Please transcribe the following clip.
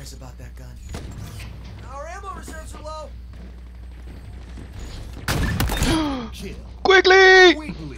cares about that gun? Our ammo reserves are low. Kill. Quickly! Quickly.